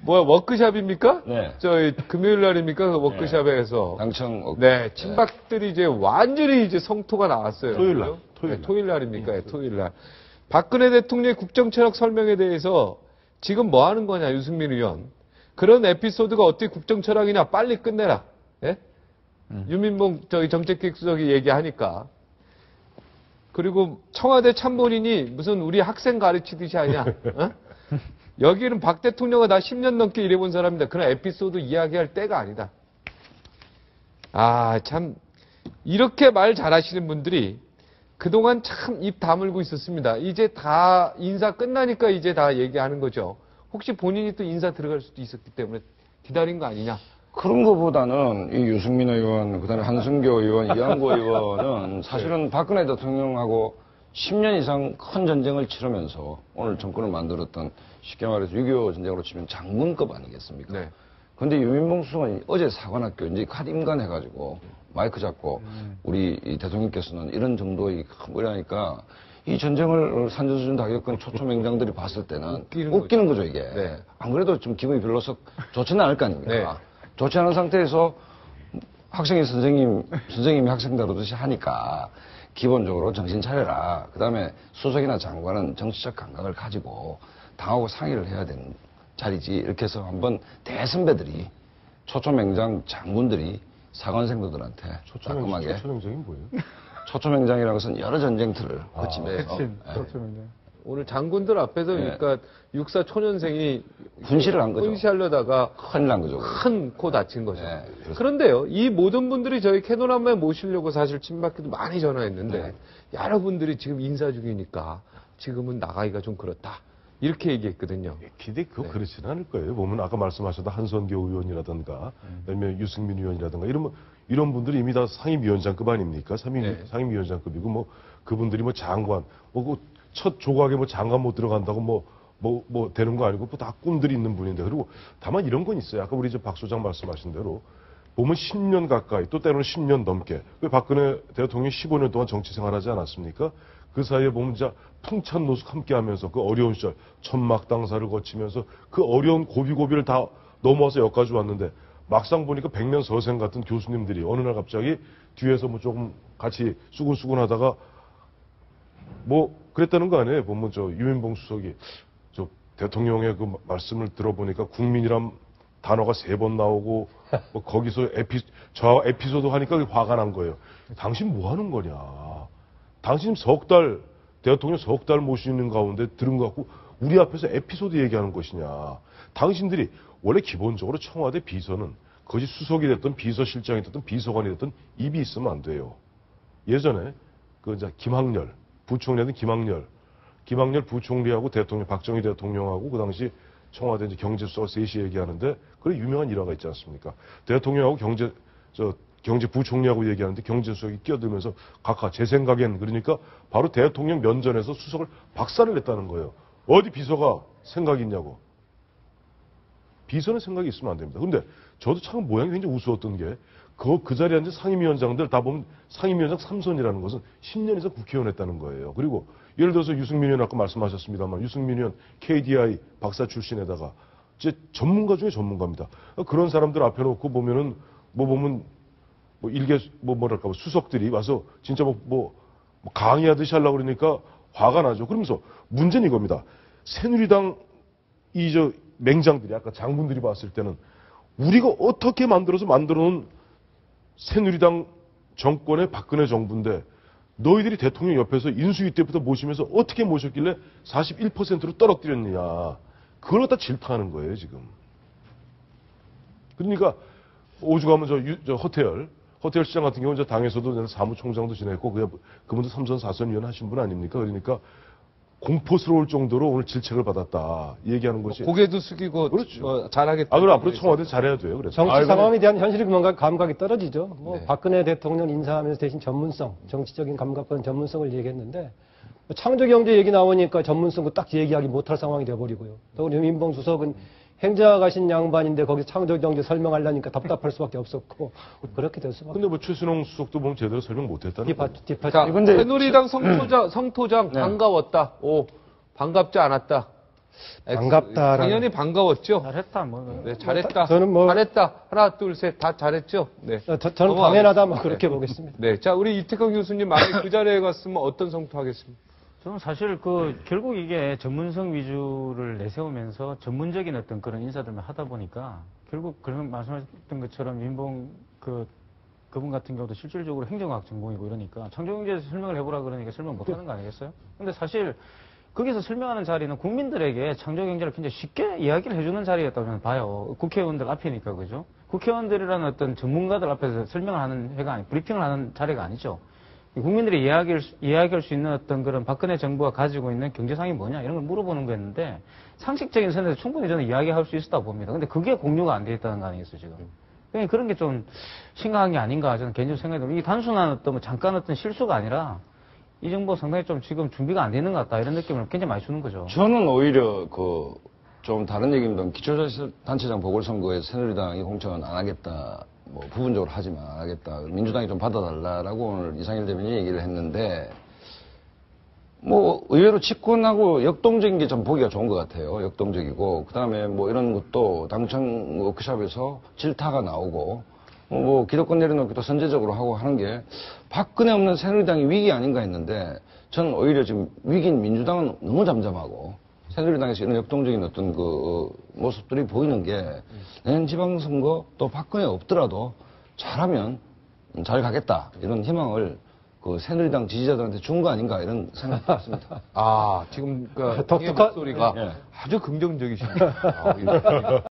뭐야, 워크샵입니까? 네. 저희 금요일 날입니까? 그 워크샵에서. 당청. 네, 친박들이 이제 완전히 이제 성토가 나왔어요. 토요일 날. 네, 토요일 날입니까? 네, 토요일 날. 박근혜 대통령의 국정철학 설명에 대해서 지금 뭐 하는 거냐, 유승민 의원. 그런 에피소드가 어떻게 국정철학이냐, 빨리 끝내라. 예? 유민봉 저기 정책기획수석이 얘기하니까. 그리고 청와대 참모인이 무슨 우리 학생 가르치듯이 하냐. 어? 여기는 박 대통령은 나 10년 넘게 일해본 사람입니다. 그런 에피소드 이야기할 때가 아니다. 아, 참 이렇게 말 잘하시는 분들이 그동안 참 입 다물고 있었습니다. 이제 다 인사 끝나니까 이제 다 얘기하는 거죠. 혹시 본인이 또 인사 들어갈 수도 있었기 때문에 기다린 거 아니냐. 그런 거보다는 이 유승민 의원, 그다음에 한승교 의원, 이한구 의원은 사실은 박근혜 대통령하고 10년 이상 큰 전쟁을 치르면서 오늘 정권을 만들었던 쉽게 말해서 6.25 전쟁으로 치면 장군급 아니겠습니까? 네. 근데 유민봉 수석은 어제 사관학교 이제 갓 임관해가지고 마이크 잡고 우리 이 대통령께서는 이런 정도의 큰 거라니까 이 전쟁을 산전수전 다 겪은 초초맹장들이 봤을 때는 웃기는 거죠, 이게. 네. 안 그래도 좀 기분이 별로 썩 좋지는 않을 거 아닙니까? 네. 좋지 않은 상태에서 학생이 선생님이 학생 다루듯이 하니까 기본적으로 정신 차려라. 그 다음에 수석이나 장관은 정치적 감각을 가지고 당하고 상의를 해야 되는 자리지. 이렇게 해서 한번 대선배들이 초초맹장 장군들이 사관생도들한테 따끔하게. 초초맹장이 뭐예요? 초초맹장이라는 것은 여러 전쟁틀을 거치면서. 오늘 장군들 앞에서 그러니까 육사 초년생이 훈시를 한 거죠. 훈시하려다가 큰일 난 거죠. 큰 코 다친 거죠. 네, 그런데요, 이 모든 분들이 저희 캐논함에 모시려고 사실 친박기도 많이 전화했는데 여러분들이 지금 인사 중이니까 지금은 나가기가 좀 그렇다. 이렇게 얘기했거든요. 기대 그거 그렇지는 않을 거예요. 보면 아까 말씀하셨던 한선교 의원이라든가, 아니면 유승민 의원이라든가 이런 분들이 이미 다 상임위원장급 아닙니까? 상임위원장급이고 뭐 그분들이 뭐 장관, 뭐 첫 조각에 뭐 장관 못 들어간다고 뭐 되는 거 아니고 뭐 다 꿈들이 있는 분인데. 그리고 다만 이런 건 있어요. 아까 우리 박 소장 말씀하신 대로 보면 10년 가까이 또 때로는 10년 넘게 왜 박근혜 대통령이 15년 동안 정치 생활하지 않았습니까? 그 사이에 보면 진짜 풍찬노숙 함께하면서 그 어려운 시절 천막당사를 거치면서 그 어려운 고비고비를 다 넘어와서 여기까지 왔는데 막상 보니까 백면서생 같은 교수님들이 어느 날 갑자기 뒤에서 뭐 조금 같이 수근수근하다가 뭐 그랬다는 거 아니에요? 보면 저 유민봉 수석이 저 대통령의 그 말씀을 들어보니까 국민이란 단어가 3번 나오고 뭐 거기서 저 에피소드 하니까 화가 난 거예요. 당신 뭐 하는 거냐? 당신 대통령 석 달 모시는 가운데 들은 것 같고 우리 앞에서 에피소드 얘기하는 것이냐? 당신들이 원래 기본적으로 청와대 비서는 그것이 수석이 됐든 비서실장이 됐든 비서관이 됐든 입이 있으면 안 돼요. 예전에 그 이제 김학렬 부총리였던 김학렬 부총리하고 박정희 대통령하고 그 당시 청와대 이제 경제수석 셋이 얘기하는데 그래 유명한 일화가 있지 않습니까? 대통령하고 경제부총리하고 얘기하는데 경제수석이 끼어들면서 각하 제 생각엔 그러니까 바로 대통령 면전에서 수석을 박살을 냈다는 거예요. 어디 비서가 생각이 있냐고. 비서는 생각이 있으면 안 됩니다. 근데 저도 참 모양이 굉장히 우스웠던 게 그 자리에 앉은 상임위원장들 다 보면 상임위원장 3선이라는 것은 10년 이상 국회의원 했다는 거예요. 그리고 예를 들어서 유승민 의원 아까 말씀하셨습니다만 유승민 의원 KDI 박사 출신에다가 이제 전문가 중에 전문가입니다. 그런 사람들 앞에 놓고 보면은 뭐랄까 수석들이 와서 진짜 뭐 강의하듯이 하려고 그러니까 화가 나죠. 그러면서 문제는 이겁니다. 새누리당 맹장들이 아까 장군들이 봤을 때는 우리가 어떻게 만들어놓은 새누리당 정권의 박근혜 정부인데 너희들이 대통령 옆에서 인수위 때부터 모시면서 어떻게 모셨길래 41%로 떨어뜨렸느냐. 그걸 갖다 질타하는 거예요, 지금. 그러니까 오죽하면 저 호텔 시장 같은 경우는 당에서도 사무총장도 지냈고 그분도 3선 4선 위원 하신 분 아닙니까? 그러니까 공포스러울 정도로 오늘 질책을 받았다 얘기하는 것이 고개도 숙이고 그렇죠. 잘하겠다. 그럼 앞으로 청와대 잘해야 돼요. 그래서. 정치 상황에 대한 현실의 감각이 떨어지죠. 박근혜 대통령 인사하면서 대신 전문성, 정치적인 감각과 전문성을 얘기했는데 창조경제 얘기 나오니까 전문성도 딱 얘기하기 못할 상황이 돼버리고요. 또 우리 유민봉 수석은 행자 가신 양반인데 거기서 창조경제 설명하려니까 답답할 수밖에 없었고 그렇게 될 수밖에. 근데 뭐 최순영 수석도 보면 제대로 설명 못했다는 거예요. 근데 새누리당 성토장 반가웠다. 반갑지 않았다. 반갑다라는. 당연히 반가웠죠. 잘했다, 뭐. 네, 잘했다. 저는 뭐- 잘했다. 하나, 둘, 셋. 다 잘했죠. 네. 저는 당연하다, 뭐 그렇게 보겠습니다. 네. 자, 우리 이태강 교수님 만약에 그 자리에 갔으면 어떤 성토하겠습니까? 저는 사실 결국 이게 전문성 위주를 내세우면서 전문적인 어떤 그런 인사들만 하다 보니까 결국 그런 말씀하셨던 것처럼 민봉 그분 같은 경우도 실질적으로 행정학 전공이고 이러니까 창조경제에서 설명을 해보라 그러니까 설명 못 하는 거 아니겠어요? 근데 사실 거기서 설명하는 자리는 국민들에게 창조경제를 굉장히 쉽게 이야기를 해주는 자리였다고 저는 봐요. 국회의원들 앞이니까, 그죠? 국회의원들이라는 어떤 전문가들 앞에서 설명을 하는 회가 브리핑을 하는 자리가 아니죠. 국민들이 이야기할 수 있는 어떤 그런 박근혜 정부가 가지고 있는 경제상이 뭐냐 이런 걸 물어보는 거였는데 상식적인 선에서 충분히 저는 이야기할 수 있었다고 봅니다. 근데 그게 공유가 안 돼 있다는 거 아니겠어요, 지금? 그러니까 그런 게 좀 심각한 게 아닌가 저는 개인적으로 생각이 듭니다. 이게 단순한 어떤 뭐 잠깐 어떤 실수가 아니라 이 정부 상당히 좀 지금 준비가 안 되는 것 같다 이런 느낌을 굉장히 많이 주는 거죠. 저는 오히려 좀 다른 얘기입니다. 기초자치단체장 보궐선거에 새누리당이 공천 안 하겠다, 뭐 부분적으로 하지만 안 하겠다. 민주당이 좀 받아달라라고 오늘 이상일 대변인이 얘기를 했는데, 뭐 의외로 집권하고 역동적인 게 좀 보기가 좋은 것 같아요. 역동적이고, 그 다음에 뭐 이런 것도 당청 워크숍에서 질타가 나오고, 뭐 기득권 내려놓기도 선제적으로 하고 하는 게 박근혜 없는 새누리당이 위기 아닌가 했는데, 저는 오히려 지금 위기인 민주당은 너무 잠잠하고, 새누리당에서 이런 역동적인 어떤 모습들이 보이는 게 내년 지방선거 또 박근혜 없더라도 잘하면 잘 가겠다 이런 희망을 새누리당 지지자들한테 준 거 아닌가 이런 생각이 듭니다. 아, 지금 그 독특한 소리가 예. 아주 긍정적이십니다. 아,